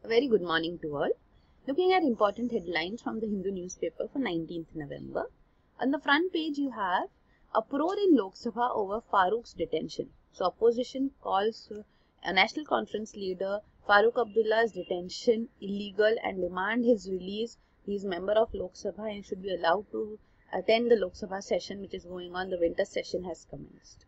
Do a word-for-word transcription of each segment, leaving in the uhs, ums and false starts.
very good morning to all. Looking at important headlines from the Hindu newspaper for nineteenth November. On the front page you have uproar in Lok Sabha over Farooq's detention. So opposition calls uh, a national conference leader Farooq Abdullah's detention illegal and demand his release. He is member of Lok Sabha and should be allowed to attend the Lok Sabha session which is going on. The winter session has commenced.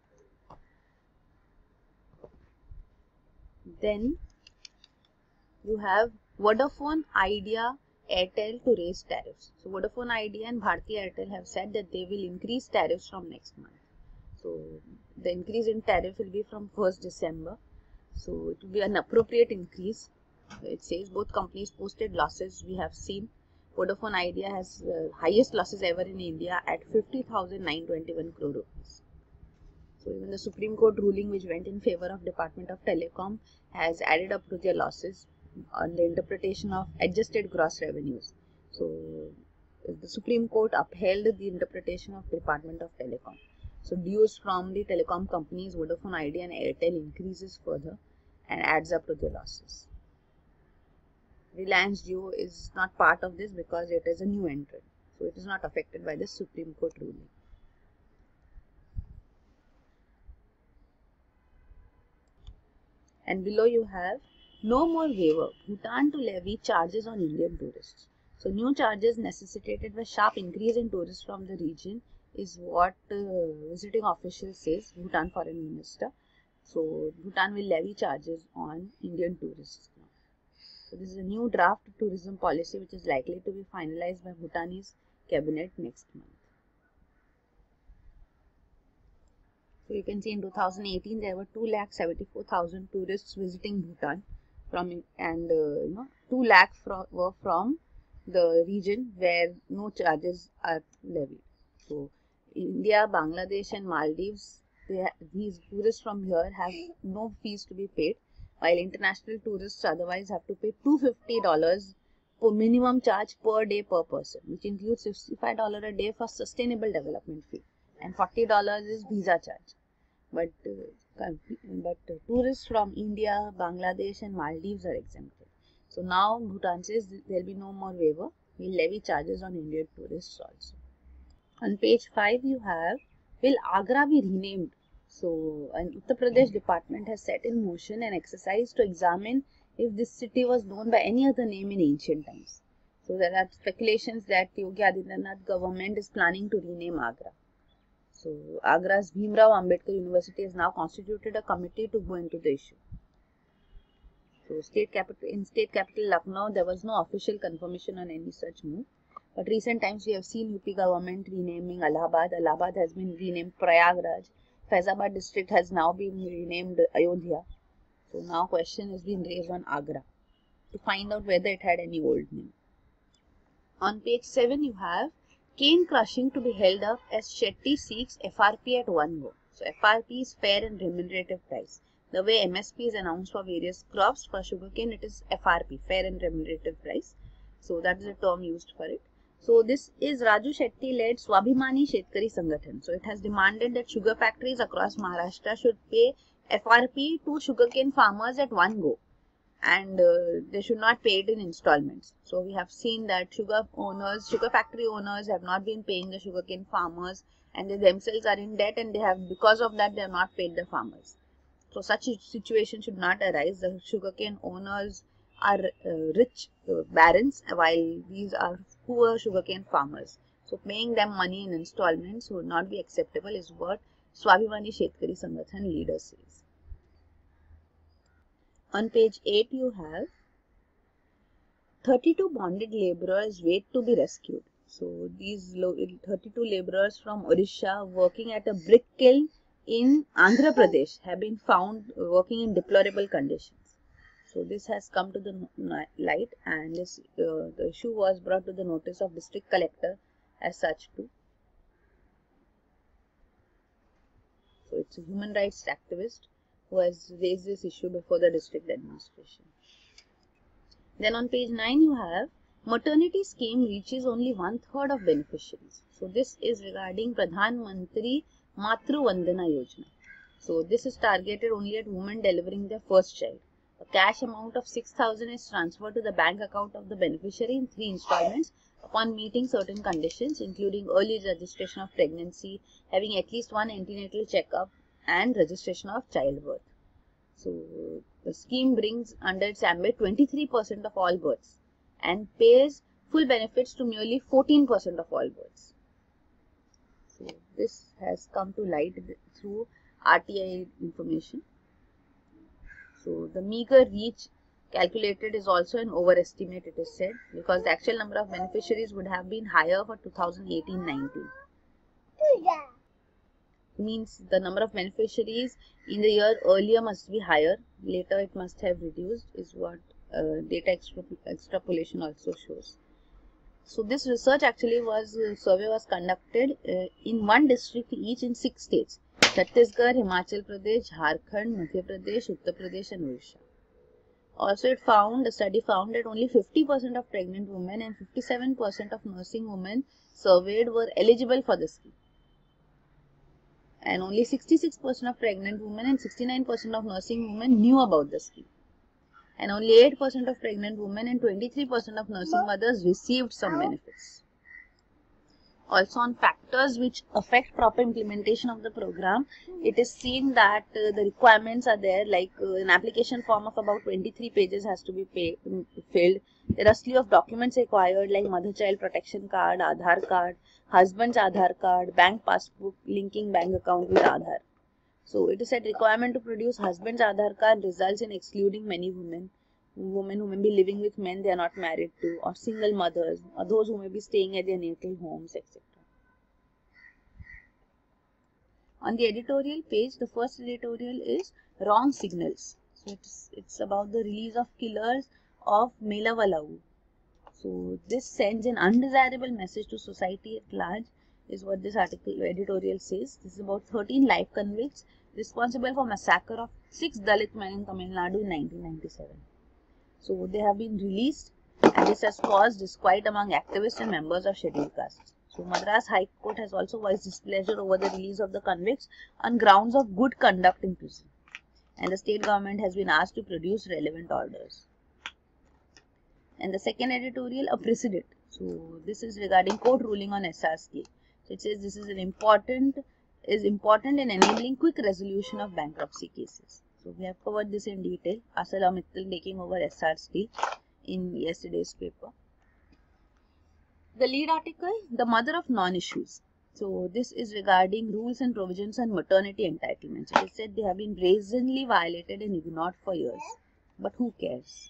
Then you have Vodafone, Idea, Airtel to raise tariffs. So Vodafone Idea and Bharti Airtel have said that they will increase tariffs from next month. So the increase in tariff will be from first December. So it will be an appropriate increase. It says both companies posted losses. We have seen Vodafone Idea has uh, highest losses ever in India at fifty thousand nine hundred twenty-one crore rupees. So even the Supreme Court ruling which went in favor of Department of Telecom has added up to their losses on the interpretation of adjusted gross revenues. So the Supreme Court upheld the interpretation of Department of Telecom. So dues from the telecom companies Vodafone Idea and Airtel increases further and adds up to their losses. Reliance Jio is not part of this because it is a new entrant. So it is not affected by the Supreme Court ruling. And below you have no more waiver, Bhutan to levy charges on Indian tourists. So new charges necessitated by sharp increase in tourists from the region is what uh, visiting official says, Bhutan Foreign Minister. So Bhutan will levy charges on Indian tourists now. So this is a new draft tourism policy which is likely to be finalized by Bhutanese cabinet next month. So you can see in two thousand eighteen there were two lakh seventy-four thousand tourists visiting Bhutan from and uh, you know two lakh from, were from the region where no charges are levied. So India, Bangladesh and Maldives, they these tourists from here have no fees to be paid, while international tourists otherwise have to pay two hundred fifty dollars for minimum charge per day per person, which includes sixty-five dollars a day for sustainable development fee and forty dollars is visa charge. But, uh, but uh, tourists from India, Bangladesh and Maldives are exempted. So now Bhutan says there will be no more waiver. We will levy charges on Indian tourists also. On page five you have, will Agra be renamed? So an Uttar Pradesh department has set in motion an exercise to examine if this city was known by any other name in ancient times. So there are speculations that Yogi Adityanath government is planning to rename Agra. So Agra's Bhimrao Ambedkar University has now constituted a committee to go into the issue. So state capital in state capital Lucknow there was no official confirmation on any such move. But recent times we have seen U P government renaming Allahabad. Allahabad has been renamed Prayagraj. Faizabad district has now been renamed Ayodhya. So now question is being raised on Agra to find out whether it had any old name. On page seven you have cane crushing to be held up as Shetty seeks F R P at one go. So F R P is fair and remunerative price. The way M S P is announced for various crops, for sugarcane it is F R P, fair and remunerative price. So that is the term used for it. So this is Raju Shetty led Swabhimani Shetkari Sangathan. So it has demanded that sugar factories across Maharashtra should pay F R P to sugarcane farmers at one go. And uh, they should not pay it in installments. So we have seen that sugar owners, sugar factory owners have not been paying the sugarcane farmers and they themselves are in debt and they have, because of that, they have not paid the farmers. So such a situation should not arise. The sugarcane owners are uh, rich uh, barons while these are poor sugarcane farmers. So paying them money in installments would not be acceptable is what Swabhimani Shetkari Sangathan leader says. On page eight you have thirty-two bonded labourers wait to be rescued. So these thirty-two labourers from Odisha working at a brick kiln in Andhra Pradesh have been found working in deplorable conditions. So this has come to the light and this uh, the issue was brought to the notice of district collector as such too. So it's a human rights activist who has raised this issue before the district administration. Then on page nine you have maternity scheme reaches only one third of beneficiaries. So this is regarding Pradhan Mantri Matru Vandana Yojana. So this is targeted only at women delivering their first child. A cash amount of six thousand is transferred to the bank account of the beneficiary in three installments upon meeting certain conditions, including early registration of pregnancy, having at least one antenatal checkup, and registration of childbirth. So, the scheme brings under its ambit twenty-three percent of all births and pays full benefits to merely fourteen percent of all births. So, this has come to light through R T I information. So, the meager reach calculated is also an overestimate, it is said, because the actual number of beneficiaries would have been higher for two thousand eighteen nineteen. Means the number of beneficiaries in the year earlier must be higher, later it must have reduced, is what uh, data extra extrapolation also shows. So this research actually was, uh, survey was conducted uh, in one district each in six states: Chhattisgarh, Himachal Pradesh, Jharkhand, Madhya Pradesh, Uttar Pradesh and Odisha. Also it found, the study found that only fifty percent of pregnant women and fifty-seven percent of nursing women surveyed were eligible for the scheme. And only sixty-six percent of pregnant women and sixty-nine percent of nursing women knew about the scheme. And only eight percent of pregnant women and twenty-three percent of nursing mothers received some benefits. Also on factors which affect proper implementation of the program, it is seen that uh, the requirements are there, like uh, an application form of about twenty-three pages has to be pay, um, filled. There are slew of documents required like mother-child protection card, Aadhaar card, husband's Aadhaar card, bank passbook linking bank account with Aadhaar. So it is said requirement to produce husband's Aadhaar card results in excluding many women, women who may be living with men they are not married to, or single mothers, or those who may be staying at their natal homes, et cetera. On the editorial page, the first editorial is wrong signals. So it's, it's about the release of killers of Melavalau. So this sends an undesirable message to society at large, is what this article editorial says. This is about thirteen life convicts responsible for massacre of six Dalit men in Tamil Nadu in nineteen ninety-seven. So they have been released, and this has caused disquiet among activists and members of scheduled castes. So Madras High Court has also voiced displeasure over the release of the convicts on grounds of good conduct in prison, and the state government has been asked to produce relevant orders. And the second editorial, a precedent. So this is regarding court ruling on S R scheme. So it says this is an important is important in enabling quick resolution of bankruptcy cases. So we have covered this in detail. Asala Mittal taking over S R scheme in yesterday's paper. The lead article, the mother of non-issues. So this is regarding rules and provisions on maternity entitlements. It is said they have been brazenly violated and ignored for years. But who cares?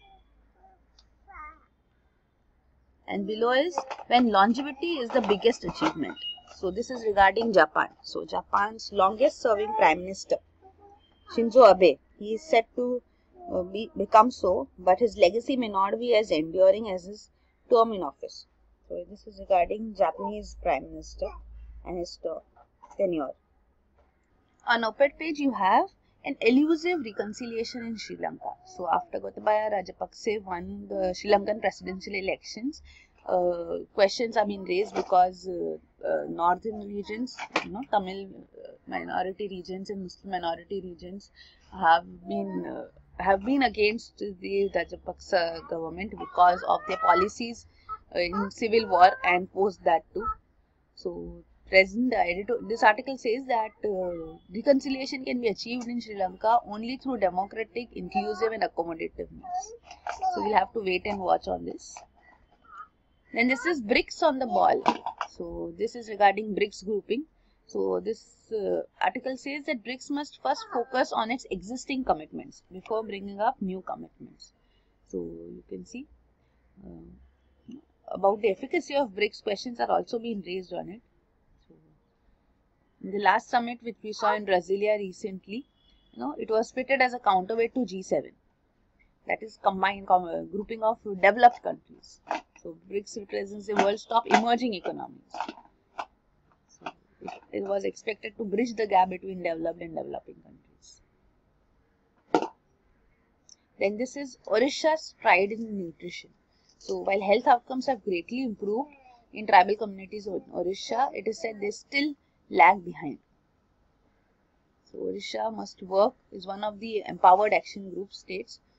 And below is when longevity is the biggest achievement. So this is regarding Japan. So Japan's longest serving Prime Minister, Shinzo Abe, he is said to uh, be, become so, but his legacy may not be as enduring as his term in office. So this is regarding Japanese Prime Minister and his tenure. On op-ed page you have an elusive reconciliation in Sri Lanka. So after Gotabaya Rajapakse won the Sri Lankan presidential elections, uh, questions have been raised because uh, uh, northern regions, you know, Tamil minority regions and Muslim minority regions have been uh, have been against the Rajapaksa government because of their policies uh, in civil war and post that too. So present editor, this article says that uh, reconciliation can be achieved in Sri Lanka only through democratic, inclusive and accommodative means. So we'll have to wait and watch on this. Then this is BRICS on the ball. So this is regarding BRICS grouping. So this uh, article says that BRICS must first focus on its existing commitments before bringing up new commitments. So you can see uh, about the efficacy of BRICS, questions are also being raised on it. In the last summit which we saw in Brasilia recently, you know, it was fitted as a counterweight to G seven. That is combined com grouping of developed countries. So BRICS represents the world's top emerging economies. So it, it was expected to bridge the gap between developed and developing countries. Then this is Odisha's pride in nutrition. So while health outcomes have greatly improved in tribal communities in Odisha, it is said they still lag behind. So Odisha must work is one of the empowered action group states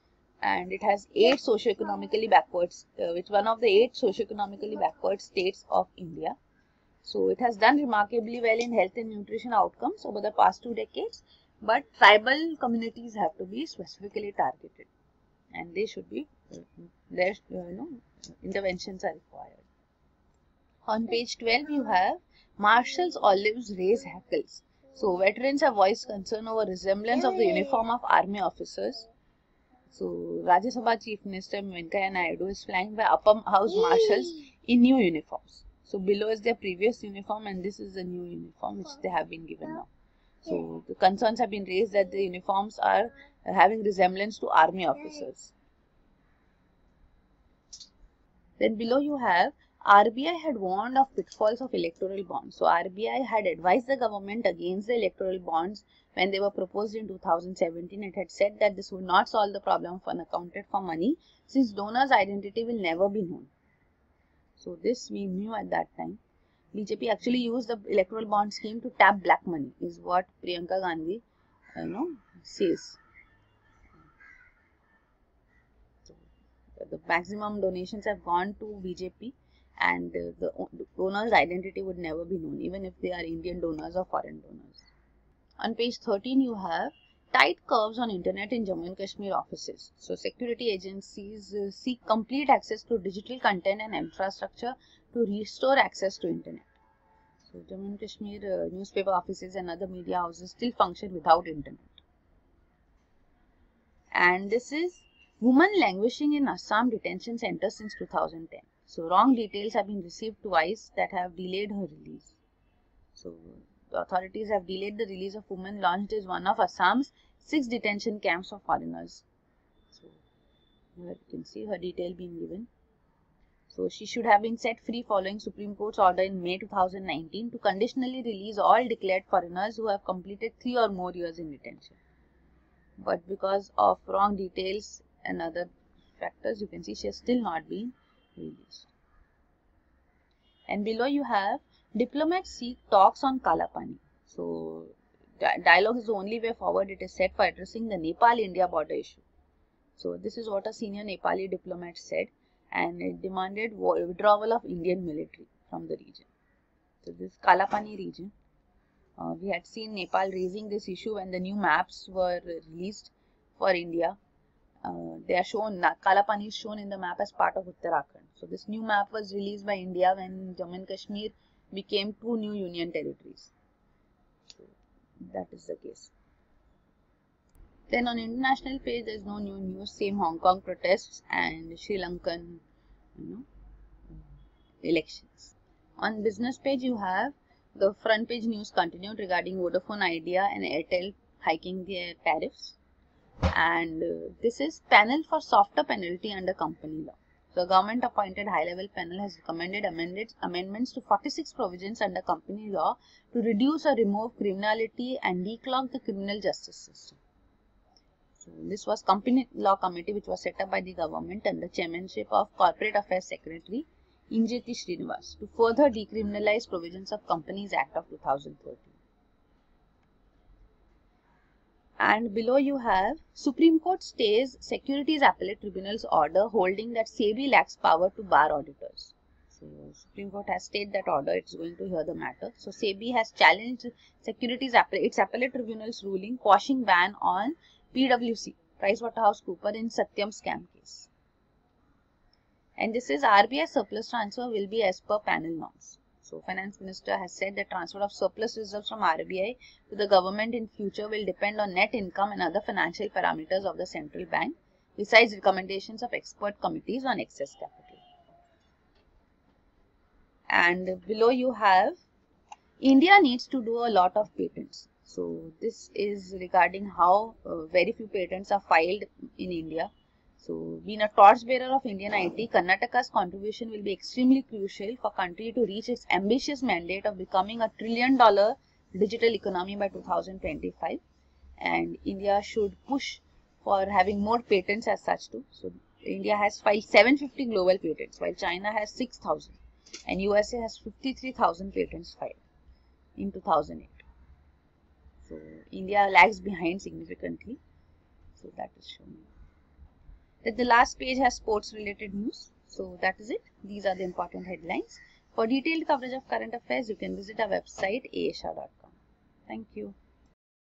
and it has eight socio-economically backwards, uh, which one of the eight socio-economically backward states of India. So it has done remarkably well in health and nutrition outcomes over the past two decades, but tribal communities have to be specifically targeted, and they should be, uh, their uh, you know, interventions are required. On page twelve, you have Marshall's olives raise hackles. So veterans have voiced concern over resemblance of the uniform of army officers. So Rajya Sabha Chief Minister Venkaiah Naidu is flying by upper house marshals in new uniforms. So below is their previous uniform, and this is the new uniform which they have been given now. So the concerns have been raised that the uniforms are having resemblance to army officers. Then below you have R B I had warned of pitfalls of electoral bonds. So R B I had advised the government against the electoral bonds when they were proposed in two thousand seventeen. It had said that this would not solve the problem of unaccounted for money, since donors' identity will never be known. So this we knew at that time. B J P actually used the electoral bond scheme to tap black money, is what Priyanka Gandhi you know, says. So the maximum donations have gone to B J P, and uh, the donor's identity would never be known, even if they are Indian donors or foreign donors. On page thirteen, you have tight curves on internet in Jammu and Kashmir offices. So security agencies uh, seek complete access to digital content and infrastructure to restore access to internet. So Jammu and Kashmir uh, newspaper offices and other media houses still function without internet. And this is woman languishing in Assam detention center since two thousand ten. So wrong details have been received twice that have delayed her release. So the authorities have delayed the release of women launched as one of Assam's six detention camps for foreigners. So here you can see her detail being given. So she should have been set free following Supreme Court's order in May two thousand nineteen to conditionally release all declared foreigners who have completed three or more years in detention. But because of wrong details and other factors, you can see she has still not been released. And below you have diplomats seek talks on Kalapani. So di dialogue is the only way forward, it is said, for addressing the Nepal-India border issue. So this is what a senior Nepali diplomat said, and it demanded withdrawal of Indian military from the region. So this Kalapani region, uh, we had seen Nepal raising this issue when the new maps were released for India. Uh, they are shown, Kalapani is shown in the map as part of Uttarakhand. So this new map was released by India when Jammu and Kashmir became two new union territories. So that is the case. Then on international page, there is no new news. Same Hong Kong protests and Sri Lankan, you know, elections. On business page, you have the front page news continued regarding Vodafone Idea and Airtel hiking their tariffs. And uh, this is panel for softer penalty under company law. The government appointed high level panel has recommended amended, amendments to forty-six provisions under company law to reduce or remove criminality and declog the criminal justice system. So this was company law committee which was set up by the government under chairmanship of Corporate Affairs Secretary Injeti Srinivas to further decriminalize provisions of Companies Act of two thousand thirteen. And below you have Supreme Court stays Securities Appellate Tribunal's order holding that SEBI lacks power to bar auditors. So Supreme Court has stayed that order, it's going to hear the matter. So SEBI has challenged Securities Appellate, its Appellate Tribunal's ruling quashing ban on P W C, PricewaterhouseCoopers, in Satyam scam case. And this is R B I surplus transfer will be as per panel norms. So Finance Minister has said that transfer of surplus reserves from R B I to the government in future will depend on net income and other financial parameters of the central bank, besides recommendations of expert committees on excess capital. And below you have India needs to do a lot of patents. So this is regarding how uh, very few patents are filed in India. So being a torchbearer of Indian I T, Karnataka's contribution will be extremely crucial for country to reach its ambitious mandate of becoming a trillion dollar digital economy by two thousand twenty-five. And India should push for having more patents as such too. So India has filed seven hundred fifty global patents, while China has six thousand and U S A has fifty-three thousand patents filed in two thousand eight. So India lags behind significantly. So that is shown. Then the last page has sports related news. So that is it. These are the important headlines. For detailed coverage of current affairs, you can visit our website a s shah dot com. Thank you.